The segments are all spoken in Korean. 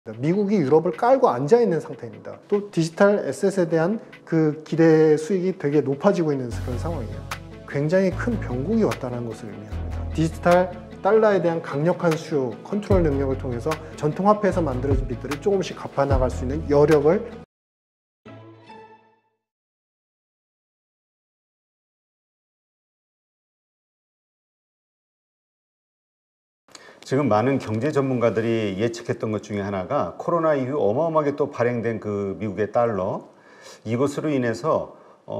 미국이 유럽을 깔고 앉아 있는 상태입니다. 또 디지털 에셋에 대한 그 기대 수익이 되게 높아지고 있는 그런 상황이에요. 굉장히 큰 변곡이 왔다는 것을 의미합니다. 디지털 달러에 대한 강력한 수요, 컨트롤 능력을 통해서 전통 화폐에서 만들어진 빚들을 조금씩 갚아 나갈 수 있는 여력을 지금 많은 경제 전문가들이 예측했던 것 중에 하나가 코로나 이후 어마어마하게 또 발행된 그 미국의 달러, 이것으로 인해서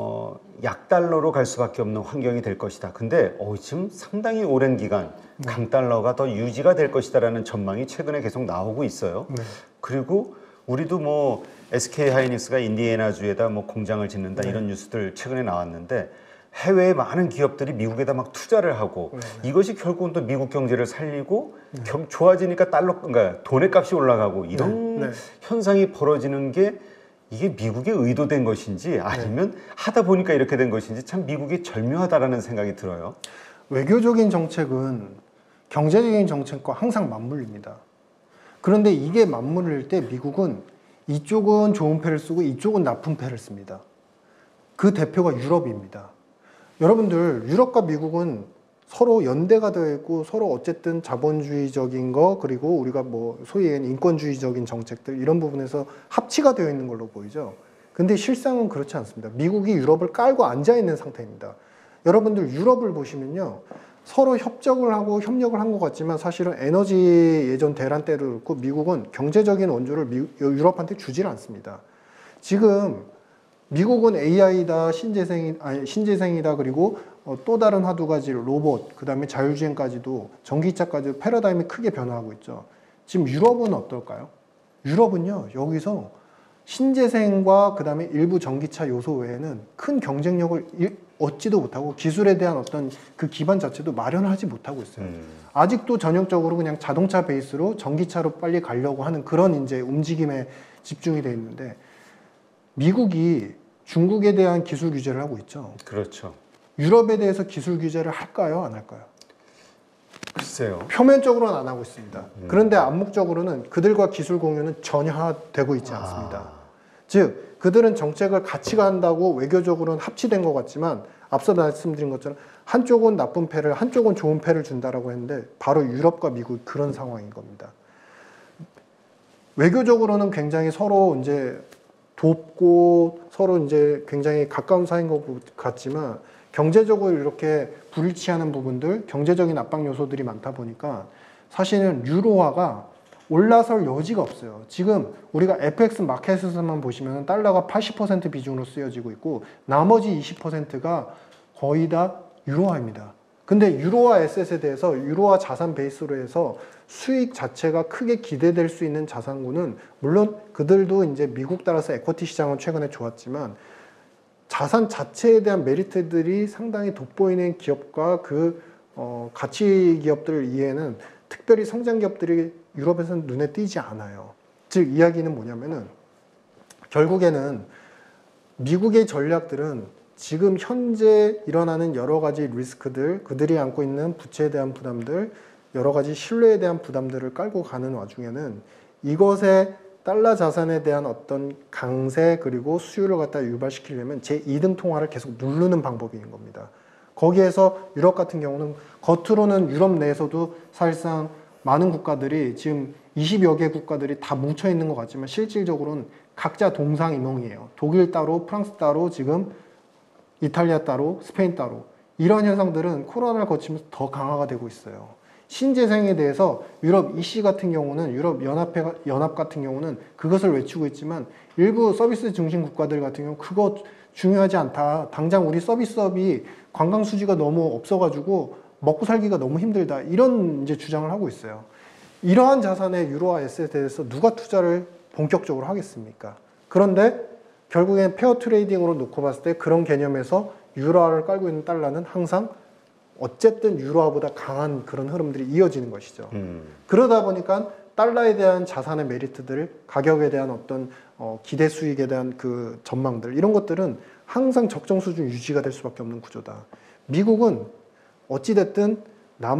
약달러로 갈 수밖에 없는 환경이 될 것이다. 근데 지금 상당히 오랜 기간 강달러가 더 유지가 될 것이다라는 전망이 최근에 계속 나오고 있어요. 그리고 우리도 뭐 SK 하이닉스가 인디애나주에다 뭐 공장을 짓는다 이런 뉴스들 최근에 나왔는데, 해외의 많은 기업들이 미국에다 막 투자를 하고 이것이 결국은 또 미국 경제를 살리고 좋아지니까 그러니까 돈의 값이 올라가고 이런 현상이 벌어지는 게 이게 미국의 의도된 것인지 아니면 하다 보니까 이렇게 된 것인지 참 미국이 절묘하다라는 생각이 들어요. 외교적인 정책은 경제적인 정책과 항상 맞물립니다. 그런데 이게 맞물릴 때 미국은 이쪽은 좋은 패를 쓰고 이쪽은 나쁜 패를 씁니다. 그 대표가 유럽입니다. 여러분들, 유럽과 미국은 서로 연대가 되어 있고 서로 어쨌든 자본주의적인 거, 그리고 우리가 뭐 소위 얘기하는 인권주의적인 정책들, 이런 부분에서 합치가 되어 있는 걸로 보이죠. 근데 실상은 그렇지 않습니다. 미국이 유럽을 깔고 앉아 있는 상태입니다. 여러분들 유럽을 보시면요, 서로 협력을 한 것 같지만 사실은 에너지 예전 대란 때도 그렇고 미국은 경제적인 원조를 유럽한테 주질 않습니다. 지금 미국은 AI다, 신재생이다, 그리고 또 다른 한두 가지 로봇, 그 다음에 자율주행까지도, 전기차까지도 패러다임이 크게 변화하고 있죠. 지금 유럽은 어떨까요? 유럽은요, 여기서 신재생과 그 다음에 일부 전기차 요소 외에는 큰 경쟁력을 얻지도 못하고 기술에 대한 어떤 그 기반 자체도 마련하지 못하고 있어요. 아직도 전형적으로 그냥 자동차 베이스로 전기차로 빨리 가려고 하는 그런 이제 움직임에 집중이 되어 있는데, 미국이 중국에 대한 기술 규제를 하고 있죠. 그렇죠. 유럽에 대해서 기술 규제를 할까요? 안 할까요? 글쎄요. 표면적으로는 안 하고 있습니다. 그런데 암묵적으로는 그들과 기술 공유는 전혀 되고 있지 않습니다. 즉, 그들은 정책을 같이 간다고 외교적으로는 합치된 것 같지만, 앞서 말씀드린 것처럼 한쪽은 나쁜 패를, 한쪽은 좋은 패를 준다라고 했는데, 바로 유럽과 미국이 그런 상황인 겁니다. 외교적으로는 굉장히 서로 이제 돕고 서로 이제 굉장히 가까운 사이인 것 같지만, 경제적으로 이렇게 불일치하는 부분들, 경제적인 압박 요소들이 많다 보니까 사실은 유로화가 올라설 여지가 없어요. 지금 우리가 FX 마켓에서만 보시면 달러가 80% 비중으로 쓰여지고 있고 나머지 20%가 거의 다 유로화입니다. 근데 유로화 에셋에 대해서, 유로화 자산 베이스로 해서 수익 자체가 크게 기대될 수 있는 자산군은, 물론 그들도 이제 미국 따라서 에쿼티 시장은 최근에 좋았지만 자산 자체에 대한 메리트들이 상당히 돋보이는 기업과 그 가치 기업들 이외에는 특별히 성장 기업들이 유럽에서는 눈에 띄지 않아요. 즉 이야기는 뭐냐면은, 결국에는 미국의 전략들은 지금 현재 일어나는 여러 가지 리스크들, 그들이 안고 있는 부채에 대한 부담들, 여러 가지 신뢰에 대한 부담들을 깔고 가는 와중에는 이것에 달러 자산에 대한 어떤 강세, 그리고 수요를 갖다 유발시키려면 제2등 통화를 계속 누르는 방법인 겁니다. 거기에서 유럽 같은 경우는 겉으로는 유럽 내에서도 사실상 많은 국가들이 지금 20여 개 국가들이 다 뭉쳐 있는 것 같지만 실질적으로는 각자 동상이몽이에요. 독일 따로, 프랑스 따로, 지금 이탈리아 따로, 스페인 따로. 이런 현상들은 코로나를 거치면서 더 강화가 되고 있어요. 신재생에 대해서 유럽 EC 같은 경우는, 유럽 연합 같은 경우는 그것을 외치고 있지만, 일부 서비스 중심 국가들 같은 경우 그거 중요하지 않다. 당장 우리 서비스업이 관광 수지가 너무 없어가지고 먹고 살기가 너무 힘들다. 이런 이제 주장을 하고 있어요. 이러한 자산의 유로화 에셋에 대해서 누가 투자를 본격적으로 하겠습니까? 그런데 결국엔 페어 트레이딩으로 놓고 봤을 때 그런 개념에서 유로화를 깔고 있는 달러는 항상 어쨌든 유로화보다 강한 그런 흐름들이 이어지는 것이죠. 그러다 보니까 달러에 대한 자산의 메리트들, 가격에 대한 어떤 기대 수익에 대한 그 전망들, 이런 것들은 항상 적정 수준 유지가 될 수밖에 없는 구조다. 미국은 어찌됐든 남을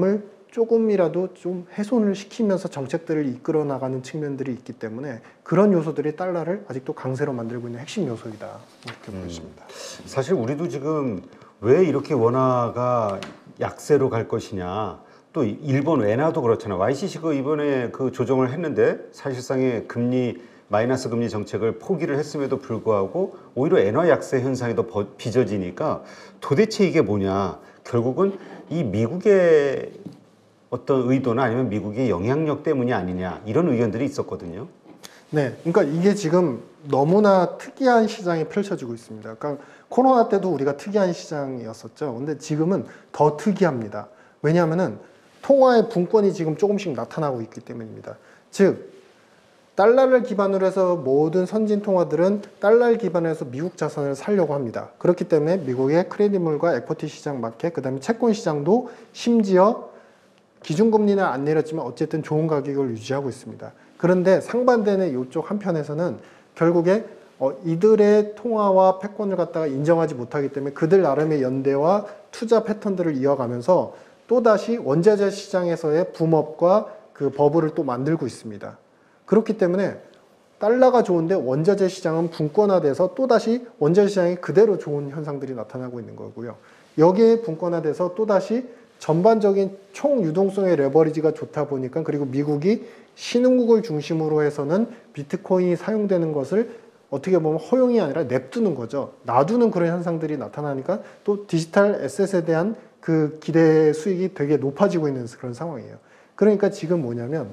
조금이라도 좀 훼손을 시키면서 정책들을 이끌어 나가는 측면들이 있기 때문에 그런 요소들이 달러를 아직도 강세로 만들고 있는 핵심 요소이다. 이렇게 보여집니다. 사실 우리도 지금 왜 이렇게 원화가 약세로 갈 것이냐. 또 일본 엔화도 그렇잖아요. YCC가 이번에 그 조정을 했는데 사실상의 금리 마이너스 금리 정책을 포기를 했음에도 불구하고 오히려 엔화 약세 현상이 더 빚어지니까 도대체 이게 뭐냐. 결국은 이 미국의 어떤 의도나 아니면 미국의 영향력 때문이 아니냐 이런 의견들이 있었거든요. 네, 그러니까 이게 지금 너무나 특이한 시장이 펼쳐지고 있습니다. 그러니까 코로나 때도 우리가 특이한 시장이었었죠. 근데 지금은 더 특이합니다. 왜냐하면은 통화의 분권이 지금 조금씩 나타나고 있기 때문입니다. 즉, 달러를 기반으로 해서 모든 선진 통화들은 달러를 기반으로 해서 미국 자산을 사려고 합니다. 그렇기 때문에 미국의 크레딧물과 에쿼티 시장 마켓, 그 다음에 채권 시장도 심지어 기준금리는 안 내렸지만 어쨌든 좋은 가격을 유지하고 있습니다. 그런데 상반되는 이쪽 한편에서는 결국에 이들의 통화와 패권을 갖다가 인정하지 못하기 때문에 그들 나름의 연대와 투자 패턴들을 이어가면서 또다시 원자재 시장에서의 붐업과 그 버블을 또 만들고 있습니다. 그렇기 때문에 달러가 좋은데 원자재 시장은 분권화돼서 또다시 원자재 시장이 그대로 좋은 현상들이 나타나고 있는 거고요. 여기에 분권화돼서 또다시 전반적인 총 유동성의 레버리지가 좋다 보니까 그리고 미국이 신흥국을 중심으로 해서는 비트코인이 사용되는 것을 어떻게 보면 허용이 아니라 냅두는 거죠. 놔두는 그런 현상들이 나타나니까 또 디지털 에셋에 대한 그 기대 수익이 되게 높아지고 있는 그런 상황이에요. 그러니까 지금 뭐냐면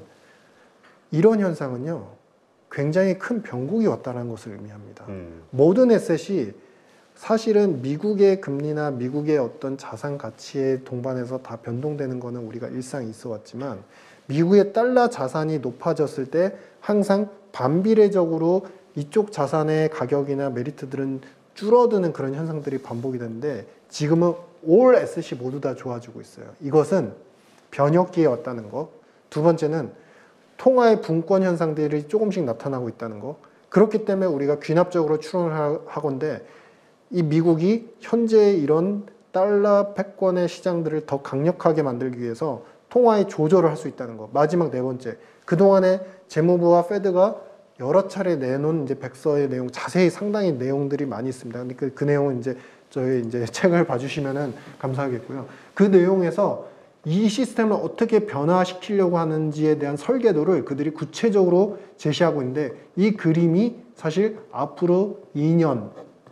이런 현상은요, 굉장히 큰 병국이 왔다는 것을 의미합니다. 모든 에셋이 사실은 미국의 금리나 미국의 어떤 자산 가치에 동반해서 다 변동되는 거는 우리가 일상 있어 왔지만 미국의 달러 자산이 높아졌을 때 항상 반비례적으로 이쪽 자산의 가격이나 메리트들은 줄어드는 그런 현상들이 반복이 되는데 지금은 올 에셋이 모두 다 좋아지고 있어요. 이것은 변혁기에 왔다는 거. 두 번째는 통화의 분권 현상들이 조금씩 나타나고 있다는 거. 그렇기 때문에 우리가 귀납적으로 추론을 하건대 이 미국이 현재 이런 달러 패권의 시장들을 더 강력하게 만들기 위해서 통화의 조절을 할 수 있다는 거. 마지막 네 번째. 그동안에 재무부와 페드가 여러 차례 내놓은 이제 백서의 내용, 자세히 상당히 내용들이 많이 있습니다. 근데 그 내용은 이제 저희 이제 책을 봐주시면은 감사하겠고요. 그 내용에서 이 시스템을 어떻게 변화시키려고 하는지에 대한 설계도를 그들이 구체적으로 제시하고 있는데 이 그림이 사실 앞으로 2년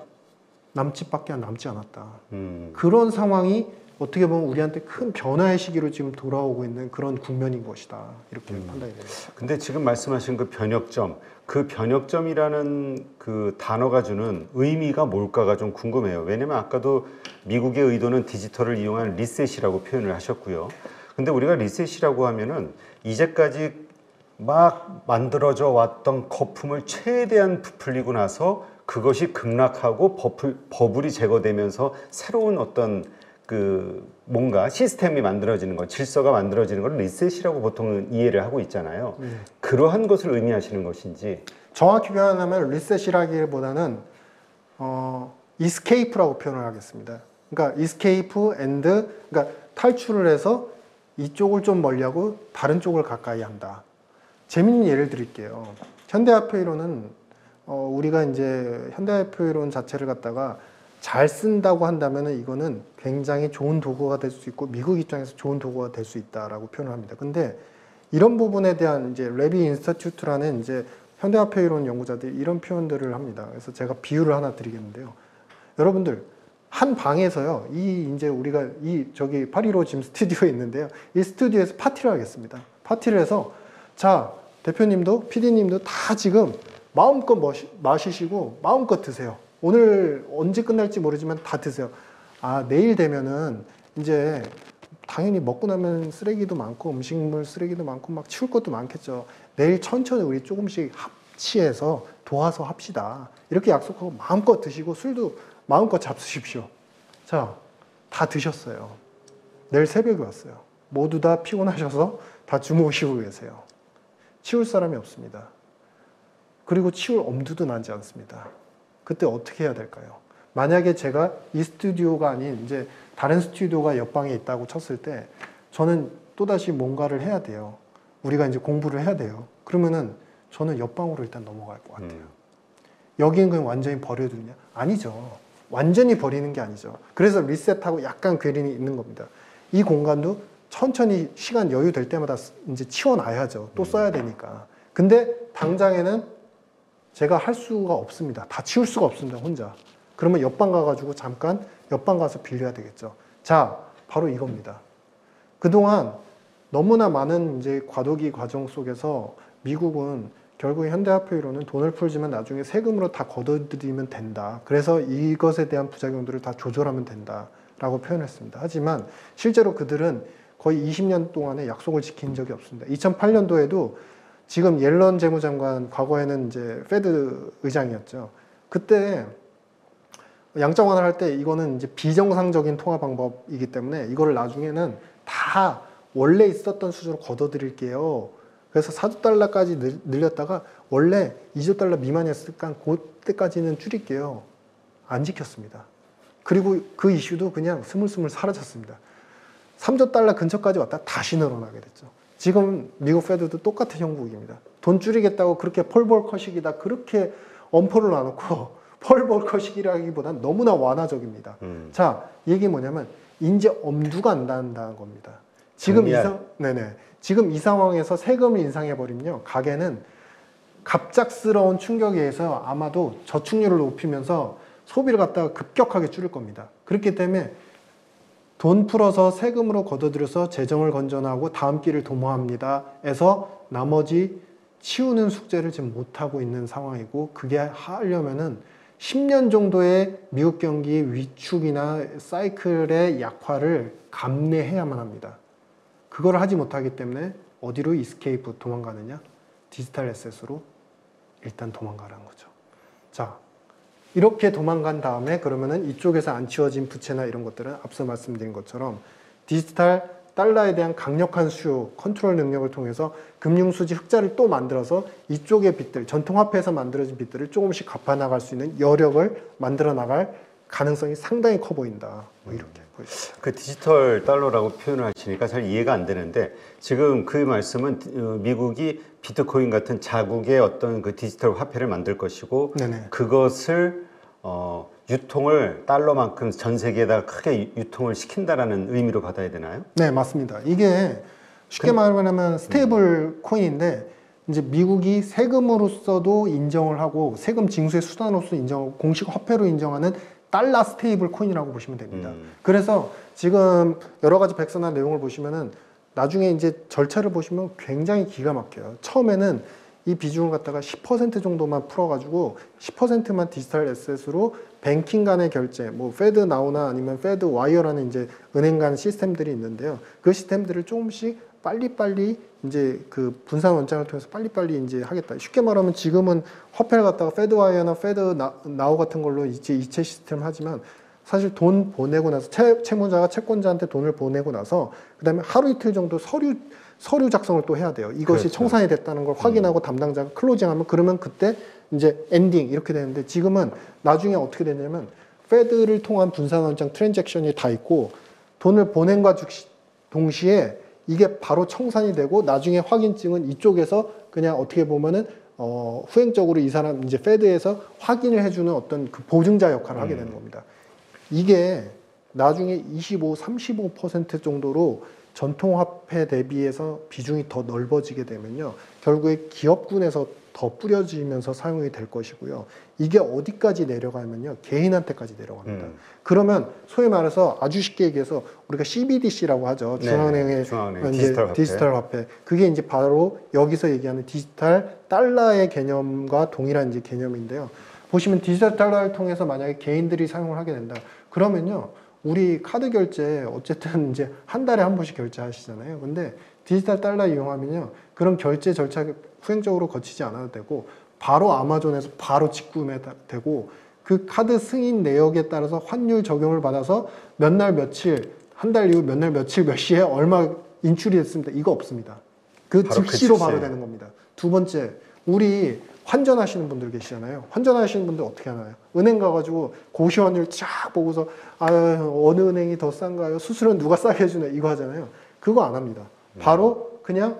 남짓밖에 남지 않았다. 그런 상황이 어떻게 보면 우리한테 큰 변화의 시기로 지금 돌아오고 있는 그런 국면인 것이다. 이렇게 판단이 됩니다. 근데 지금 말씀하신 그 변혁점, 그 변혁점이라는 그 단어가 주는 의미가 뭘까가 좀 궁금해요. 왜냐면 아까도 미국의 의도는 디지털을 이용한 리셋이라고 표현을 하셨고요. 근데 우리가 리셋이라고 하면은 이제까지 막 만들어져 왔던 거품을 최대한 부풀리고 나서 그것이 급락하고 버블이 제거되면서 새로운 어떤 그 뭔가 시스템이 만들어지는 것, 질서가 만들어지는 걸 리셋이라고 보통은 이해를 하고 있잖아요. 그러한 것을 의미하시는 것인지. 정확히 표현하면 리셋이라기보다는 이스케이프라고 표현을 하겠습니다. 그러니까 이스케이프 앤드 그러니까 탈출을 해서 이쪽을 좀 멀리하고 다른 쪽을 가까이 한다. 재밌는 예를 드릴게요. 현대화폐이론은 우리가 이제 현대화폐이론 자체를 갖다가 잘 쓴다고 한다면 이거는 굉장히 좋은 도구가 될 수 있고 미국 입장에서 좋은 도구가 될 수 있다라고 표현을 합니다. 근데 이런 부분에 대한 이제 레비 인스티튜트라는 이제 현대화폐 이론 연구자들이 이런 표현들을 합니다. 그래서 제가 비유를 하나 드리겠는데요. 여러분들 한 방에서요. 이 이제 우리가 저기 815 지금 스튜디오에 있는데요. 이 스튜디오에서 파티를 하겠습니다. 파티를 해서 자, 대표님도 PD님도 다 지금 마음껏 마시시고 마음껏 드세요. 오늘 언제 끝날지 모르지만 다 드세요. 아, 내일 되면은 이제 당연히 먹고 나면 쓰레기도 많고 음식물 쓰레기도 많고 막 치울 것도 많겠죠. 내일 천천히 우리 조금씩 합치해서 도와서 합시다. 이렇게 약속하고 마음껏 드시고 술도 마음껏 잡수십시오. 자, 다 드셨어요. 내일 새벽에 왔어요. 모두 다 피곤하셔서 다 주무시고 계세요. 치울 사람이 없습니다. 그리고 치울 엄두도 나지 않습니다. 그때 어떻게 해야 될까요? 만약에 제가 이 스튜디오가 아닌 이제 다른 스튜디오가 옆방에 있다고 쳤을 때 저는 또다시 뭔가를 해야 돼요. 우리가 이제 공부를 해야 돼요. 그러면은 저는 옆방으로 일단 넘어갈 것 같아요. 여기는 그냥 완전히 버려두냐? 아니죠. 완전히 버리는 게 아니죠. 그래서 리셋하고 약간 괴린이 있는 겁니다. 이 공간도 천천히 시간 여유 될 때마다 이제 치워놔야죠. 또 써야 되니까. 근데 당장에는 제가 할 수가 없습니다. 다 치울 수가 없습니다. 혼자. 그러면 옆방 가가지고 잠깐 옆방 가서 빌려야 되겠죠. 자, 바로 이겁니다. 그동안 너무나 많은 이제 과도기 과정 속에서 미국은 결국 현대화폐로는 돈을 풀지만 나중에 세금으로 다 걷어들이면 된다. 그래서 이것에 대한 부작용들을 다 조절하면 된다라고 표현했습니다. 하지만 실제로 그들은 거의 20년 동안에 약속을 지킨 적이 없습니다. 2008년도에도 지금 옐런 재무장관, 과거에는 이제 페드 의장이었죠. 그때 양적 완화를 할 때 이거는 이제 비정상적인 통화 방법이기 때문에 이거를 나중에는 다 원래 있었던 수준으로 걷어들일게요. 그래서 4조 달러까지 늘렸다가 원래 2조 달러 미만이었으니까 그때까지는 줄일게요. 안 지켰습니다. 그리고 그 이슈도 그냥 스물스물 사라졌습니다. 3조 달러 근처까지 왔다 다시 늘어나게 됐죠. 지금 미국 페드도 똑같은 형국입니다. 돈 줄이겠다고 그렇게 폴볼커식이다 그렇게 엄포를 놔놓고 폴볼커식이라기보단 너무나 완화적입니다. 자, 얘기 뭐냐면 이제 엄두가 안 난다는 겁니다. 지금 지금 이 상황에서 세금을 인상해버리면요. 가게는 갑작스러운 충격에 의해서 아마도 저축률을 높이면서 소비를 갖다가 급격하게 줄일 겁니다. 그렇기 때문에 돈 풀어서 세금으로 걷어들여서 재정을 건전하고 다음 길을 도모합니다. 해서 나머지 치우는 숙제를 지금 못하고 있는 상황이고 그게 하려면은 10년 정도의 미국 경기 위축이나 사이클의 약화를 감내해야만 합니다. 그걸 하지 못하기 때문에 어디로 이스케이프 도망가느냐? 디지털 에셋으로 일단 도망가라는 거죠. 자, 이렇게 도망간 다음에 그러면은 이쪽에서 안 치워진 부채나 이런 것들은 앞서 말씀드린 것처럼 디지털 달러에 대한 강력한 수요, 컨트롤 능력을 통해서 금융수지 흑자를 또 만들어서 이쪽의 빚들, 전통화폐에서 만들어진 빚들을 조금씩 갚아나갈 수 있는 여력을 만들어 나갈 가능성이 상당히 커 보인다. 뭐 이렇게 보입니다. 그 디지털 달러라고 표현을 하시니까 잘 이해가 안 되는데 지금 그 말씀은 미국이 비트코인 같은 자국의 어떤 그 디지털 화폐를 만들 것이고 네네. 그것을 유통을 달러만큼 전 세계에다 크게 유통을 시킨다라는 의미로 받아야 되나요? 네, 맞습니다. 이게 쉽게 말하면 스테이블 코인인데 이제 미국이 세금으로서도 인정을 하고 세금 징수의 수단으로서 인정하고 공식 화폐로 인정하는 달러 스테이블 코인이라고 보시면 됩니다. 그래서 지금 여러 가지 백서나 내용을 보시면은 나중에 이제 절차를 보시면 굉장히 기가 막혀요. 처음에는 이 비중을 갖다가 10% 정도만 풀어가지고 10%만 디지털 에셋으로 뱅킹 간의 결제, 뭐 페드 나우나 아니면 페드 와이어라는 이제 은행 간 시스템들이 있는데요. 그 시스템들을 조금씩 빨리빨리 이제 그 분산 원장을 통해서 빨리빨리 이제 하겠다. 쉽게 말하면 지금은 화폐를 갖다가 페드 와이어나 페드 나우 같은 걸로 이제 이체 시스템을 하지만 사실 돈 보내고 나서 채무자가 채권자한테 돈을 보내고 나서 그다음에 하루 이틀 정도 서류 작성을 또 해야 돼요. 이것이 그렇죠. 청산이 됐다는 걸 확인하고 담당자가 클로징하면 그러면 그때 이제 엔딩 이렇게 되는데 지금은 나중에 어떻게 되냐면 페드를 통한 분산원장 트랜잭션이 다 있고 돈을 보낸과 동시에 이게 바로 청산이 되고 나중에 확인증은 이쪽에서 그냥 어떻게 보면은 후행적으로 이 사람 이제 페드에서 확인을 해주는 어떤 그 보증자 역할을 하게 되는 겁니다. 이게 나중에 35% 정도로 전통화폐 대비해서 비중이 더 넓어지게 되면요. 결국에 기업군에서 더 뿌려지면서 사용이 될 것이고요. 이게 어디까지 내려가면요. 개인한테까지 내려갑니다. 그러면 소위 말해서 아주 쉽게 얘기해서 우리가 CBDC라고 하죠. 중앙은행의 디지털 화폐. 그게 이제 바로 여기서 얘기하는 디지털 달러의 개념과 동일한 이제 개념인데요. 보시면 디지털 달러를 통해서 만약에 개인들이 사용을 하게 된다. 그러면요. 우리 카드 결제 어쨌든 이제 한 달에 한 번씩 결제하시잖아요. 근데 디지털 달러 이용하면요. 그런 결제 절차 후행적으로 거치지 않아도 되고 바로 아마존에서 바로 직구매 되고 그 카드 승인 내역에 따라서 환율 적용을 받아서 몇 날 며칠 한 달 이후 몇 날 며칠 몇 시에 얼마 인출이 됐습니다. 이거 없습니다. 그 즉시로 바로 되는 겁니다. 두 번째, 우리 환전하시는 분들 계시잖아요. 환전하시는 분들 어떻게 하나요? 은행 가가지고 고시 환율 쫙 보고서 어느 은행이 더 싼가요? 수수료는 누가 싸게 해주나 이거 하잖아요. 그거 안 합니다. 바로 그냥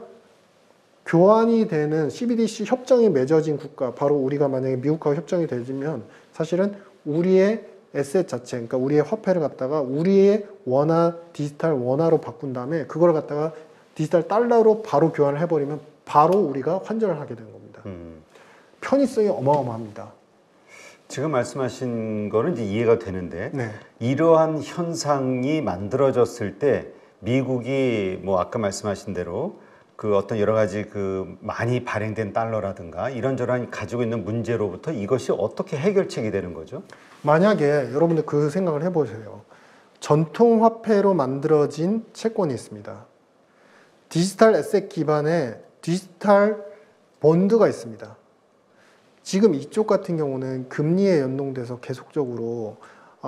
교환이 되는 CBDC 협정이 맺어진 국가, 바로 우리가 만약에 미국하고 협정이 되면 사실은 우리의 에셋 자체, 그러니까 우리의 화폐를 갖다가 우리의 원화, 디지털 원화로 바꾼 다음에 그걸 갖다가 디지털 달러로 바로 교환을 해버리면 바로 우리가 환전을 하게 되는 겁니다. 편의성이 어마어마합니다. 지금 말씀하신 거는 이제 이해가 되는데 네. 이러한 현상이 만들어졌을 때 미국이 뭐 아까 말씀하신 대로 그 어떤 여러 가지 그 많이 발행된 달러라든가 이런저런 가지고 있는 문제로부터 이것이 어떻게 해결책이 되는 거죠? 만약에 여러분들 그 생각을 해보세요. 전통 화폐로 만들어진 채권이 있습니다. 디지털 에셋 기반의 디지털 본드가 있습니다. 지금 이쪽 같은 경우는 금리에 연동돼서 계속적으로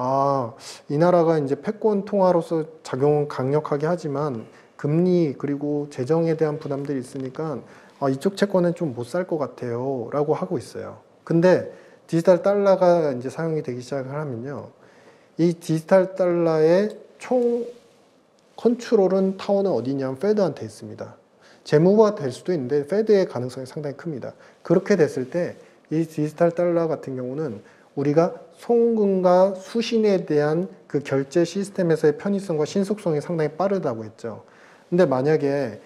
이 나라가 이제 패권 통화로서 작용은 강력하게 하지만 금리 그리고 재정에 대한 부담들이 있으니까 이쪽 채권은 좀 못 살 것 같아요 라고 하고 있어요. 근데 디지털 달러가 이제 사용이 되기 시작을 하면요, 이 디지털 달러의 총 컨트롤은 타워는 어디냐면 페드한테 있습니다. 재무부가 될 수도 있는데 페드의 가능성이 상당히 큽니다. 그렇게 됐을 때 이 디지털 달러 같은 경우는 우리가 송금과 수신에 대한 그 결제 시스템에서의 편의성과 신속성이 상당히 빠르다고 했죠. 근데 만약에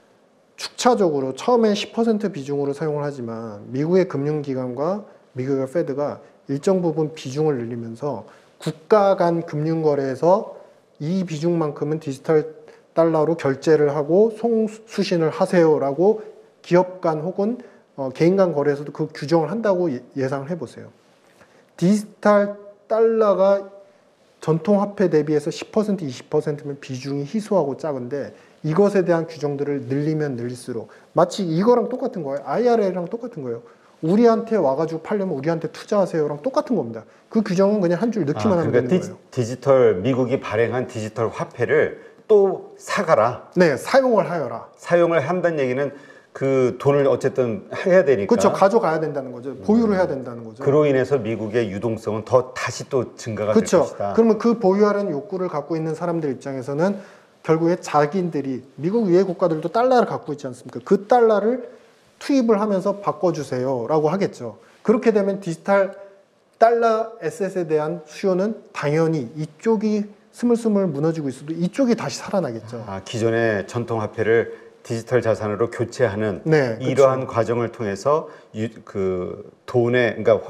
축차적으로 처음에 10% 비중으로 사용을 하지만 미국의 금융기관과 미국의 페드가 일정 부분 비중을 늘리면서 국가 간 금융거래에서 이 비중만큼은 디지털 달러로 결제를 하고 송수신을 하세요라고 기업 간 혹은 개인 간 거래에서도 그 규정을 한다고 예상을 해보세요. 디지털 달러가 전통 화폐 대비해서 10%, 20%면 비중이 희소하고 작은데 이것에 대한 규정들을 늘리면 늘릴수록 마치 이거랑 똑같은 거예요. IRA랑 똑같은 거예요. 우리한테 와가지고 팔려면 우리한테 투자하세요랑 똑같은 겁니다. 그 규정은 그냥 한 줄 넣기만 하면 되는 거예요. 디지털 미국이 발행한 디지털 화폐를 또 사가라. 네, 사용을 하여라. 사용을 한다는 얘기는 그 돈을 어쨌든 해야 되니까. 그렇죠. 가져가야 된다는 거죠. 보유를 해야 된다는 거죠. 그로 인해서 미국의 유동성은 더 다시 또 증가가 될 그렇죠. 것이다. 그러면 그 보유하려는 욕구를 갖고 있는 사람들 입장에서는 결국에 자기들이 미국 외의 국가들도 달러를 갖고 있지 않습니까? 그 달러를 투입을 하면서 바꿔주세요라고 하겠죠. 그렇게 되면 디지털 달러 에셋에 대한 수요는 당연히 이쪽이 스물스물 무너지고 있어도 이쪽이 다시 살아나겠죠. 기존의 전통 화폐를 디지털 자산으로 교체하는 네, 이러한 그렇죠. 과정을 통해서 그 돈의 그러니까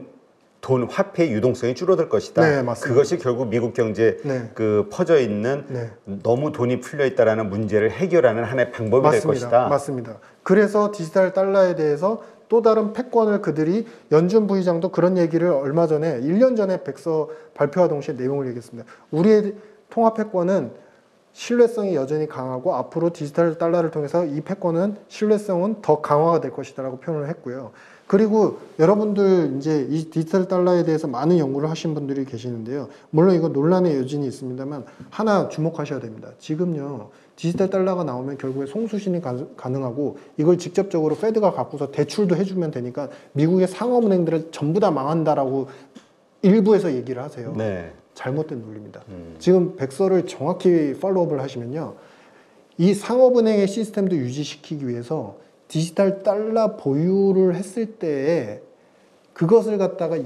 돈 화폐의 유동성이 줄어들 것이다. 네, 맞습니다. 그것이 결국 미국 경제 네. 그 퍼져 있는 네. 너무 돈이 풀려 있다라는 문제를 해결하는 하나의 방법이 될 것이다. 맞습니다. 그래서 디지털 달러에 대해서 또 다른 패권을 그들이 연준 부의장도 그런 얘기를 얼마 전에 1년 전에 백서 발표와 동시에 내용을 얘기했습니다. 우리의 통화 패권은 신뢰성이 여전히 강하고 앞으로 디지털 달러를 통해서 이 패권은 신뢰성은 더 강화가 될 것이다라고 표현을 했고요. 그리고 여러분들 이제 이 디지털 달러에 대해서 많은 연구를 하신 분들이 계시는데요. 물론 이거 논란의 여진이 있습니다만 하나 주목하셔야 됩니다. 지금요, 디지털 달러가 나오면 결국에 송수신이 가능하고 이걸 직접적으로 페드가 갖고서 대출도 해주면 되니까 미국의 상업은행들은 전부 다 망한다라고 일부에서 얘기를 하세요. 네. 잘못된 논리입니다. 지금 백서를 정확히 팔로우업을 하시면요, 이 상업은행의 시스템도 유지시키기 위해서 디지털 달러 보유를 했을 때에 그것을 갖다가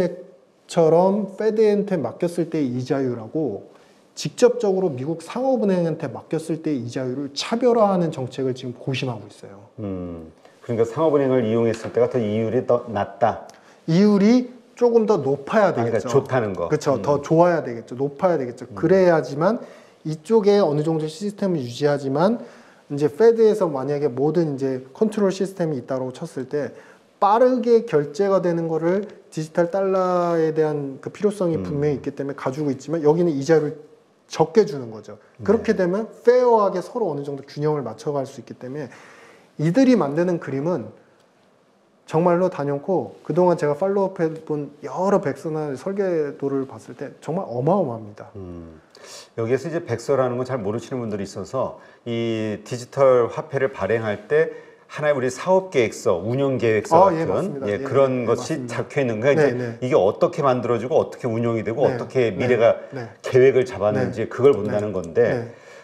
예금액처럼 페드한테 맡겼을 때의 이자율하고 직접적으로 미국 상업은행한테 맡겼을 때의 이자율을 차별화하는 정책을 지금 고심하고 있어요. 그러니까 상업은행을 이용했을 때가 더 이율이 더 낮다. 이율이 조금 더 높아야 되겠죠. 그러니까 좋다는 거. 그렇죠. 더 좋아야 되겠죠. 높아야 되겠죠. 그래야지만 이쪽에 어느 정도 시스템을 유지하지만 이제 페드에서 만약에 모든 이제 컨트롤 시스템이 있다고 쳤을 때 빠르게 결제가 되는 거를 디지털 달러에 대한 그 필요성이 분명히 있기 때문에 가지고 있지만 여기는 이자를 적게 주는 거죠. 그렇게 되면 페어하게 서로 어느 정도 균형을 맞춰갈 수 있기 때문에 이들이 만드는 그림은 정말로 단연코 그동안 제가 팔로우업해본 여러 백서나 설계도를 봤을 때 정말 어마어마합니다. 여기에서 이제 백서라는 건 잘 모르시는 분들이 있어서 이 디지털 화폐를 발행할 때 하나의 우리 사업 계획서, 운영 계획서 같은 그런 것이 맞습니다. 적혀 있는 거예요. 그러니까 이게 어떻게 만들어지고 어떻게 운영이 되고 어떻게 미래가 계획을 잡았는지 그걸 본다는 건데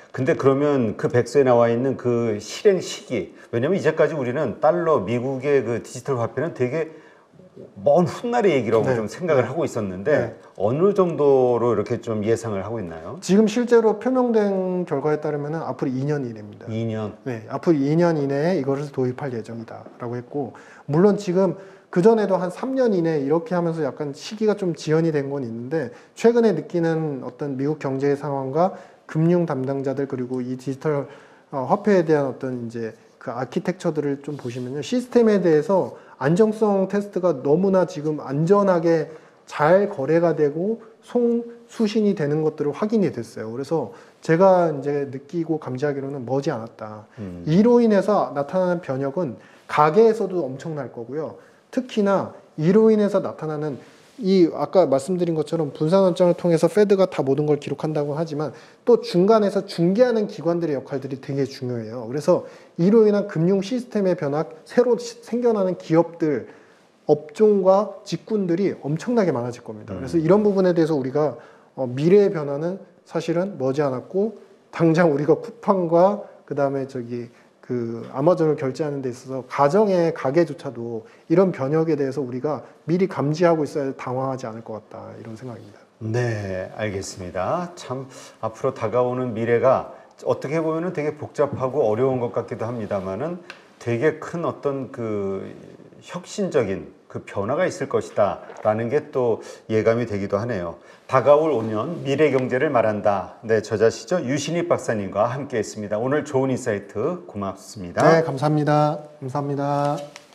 근데 그러면 그 백서에 나와 있는 그 실행 시기, 왜냐면 이제까지 우리는 달러, 미국의 그 디지털 화폐는 되게 먼 훗날의 얘기라고 네. 좀 생각을 하고 있었는데 네. 어느 정도로 이렇게 좀 예상을 하고 있나요? 지금 실제로 표명된 결과에 따르면 앞으로 2년 이내입니다. 2년. 네, 앞으로 2년 이내에 이것을 도입할 예정이다라고 했고, 물론 지금 그 전에도 한 3년 이내 이렇게 하면서 약간 시기가 좀 지연이 된 건 있는데, 최근에 느끼는 어떤 미국 경제 상황과 금융 담당자들 그리고 이 디지털 화폐에 대한 어떤 이제 그 아키텍처들을 좀 보시면요, 시스템에 대해서 안정성 테스트가 너무나 지금 안전하게 잘 거래가 되고 수신이 되는 것들을 확인이 됐어요. 그래서 제가 이제 느끼고 감지하기로는 머지 않았다. 이로 인해서 나타나는 변혁은 가계에서도 엄청날 거고요. 특히나 이로 인해서 나타나는 이 아까 말씀드린 것처럼 분산원장을 통해서 페드가 다 모든 걸 기록한다고 하지만 또 중간에서 중개하는 기관들의 역할들이 되게 중요해요. 그래서 이로 인한 금융 시스템의 변화, 새로 생겨나는 기업들, 업종과 직군들이 엄청나게 많아질 겁니다. 그래서 이런 부분에 대해서 우리가 미래의 변화는 사실은 머지않았고, 당장 우리가 쿠팡과 그다음에 그 아마존을 결제하는 데 있어서 가정의 가게조차도 이런 변혁에 대해서 우리가 미리 감지하고 있어야 당황하지 않을 것 같다, 이런 생각입니다. 네, 알겠습니다. 참 앞으로 다가오는 미래가 어떻게 보면은 되게 복잡하고 어려운 것 같기도 합니다만은 되게 큰 어떤 그 혁신적인 그 변화가 있을 것이다 라는 게 또 예감이 되기도 하네요. 다가올 5년 미래 경제를 말한다. 네, 저자시죠 유신익 박사님과 함께 했습니다. 오늘 좋은 인사이트 고맙습니다. 네, 감사합니다. 감사합니다.